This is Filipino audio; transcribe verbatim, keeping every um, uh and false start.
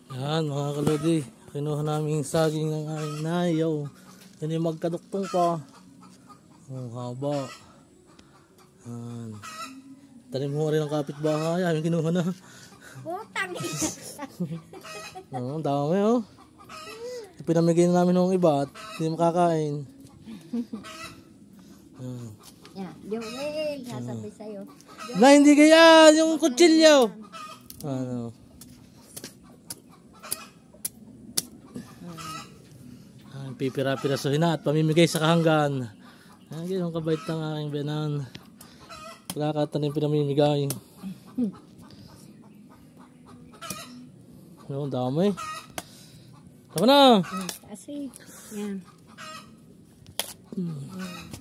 Yan mga kalodi, kinuha namin saging ng aming nayaw. Yan yung magkaduktong pa. Oh, haba. Yan. Tanim mo rin ang kapitbahay, aming kinuha na. Putang ina. Oh, dami oh. Pinamigay na namin ng iba at hindi makakain. Yan. Yan, Joel, sasabi sa'yo. Na hindi kaya yung kutsilyo. Ano? Ang pipira-pirasuhin na at pamimigay sa kahanggan. Ang ganyan kabait ng aking benan. Pagkakatanim pinamimigay. Ano, dami. Tama na. Kasi, yan. Hmm.